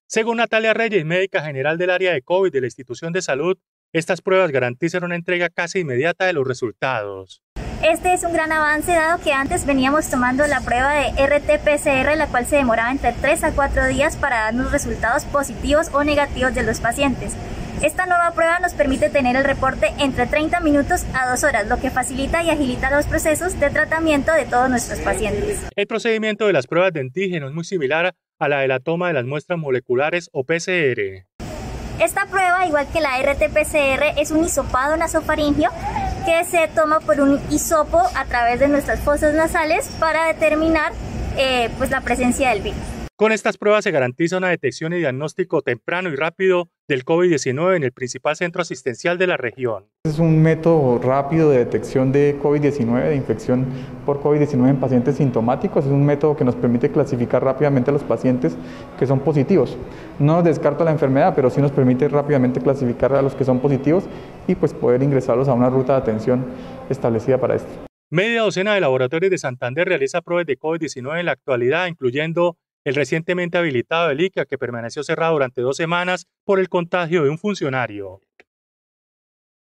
Según Natalia Reyes, médica general del área de COVID de la institución de salud, estas pruebas garantizan una entrega casi inmediata de los resultados. Este es un gran avance dado que antes veníamos tomando la prueba de RT-PCR, la cual se demoraba entre 3 a 4 días para darnos resultados positivos o negativos de los pacientes. Esta nueva prueba nos permite tener el reporte entre 30 minutos a 2 horas, lo que facilita y agilita los procesos de tratamiento de todos nuestros pacientes. El procedimiento de las pruebas de antígeno es muy similar a la de la toma de las muestras moleculares o PCR. Esta prueba, igual que la RT-PCR, es un hisopado nasofaringeo que se toma por un hisopo a través de nuestras fosas nasales para determinar la presencia del virus. Con estas pruebas se garantiza una detección y diagnóstico temprano y rápido del COVID-19 en el principal centro asistencial de la región. Es un método rápido de detección de COVID-19, de infección por COVID-19 en pacientes sintomáticos. Es un método que nos permite clasificar rápidamente a los pacientes que son positivos. No nos descarta la enfermedad, pero sí nos permite rápidamente clasificar a los que son positivos y pues poder ingresarlos a una ruta de atención establecida para esto. Media docena de laboratorios de Santander realiza pruebas de COVID-19 en la actualidad, incluyendo el recientemente habilitado del ICA, que permaneció cerrado durante 2 semanas por el contagio de un funcionario.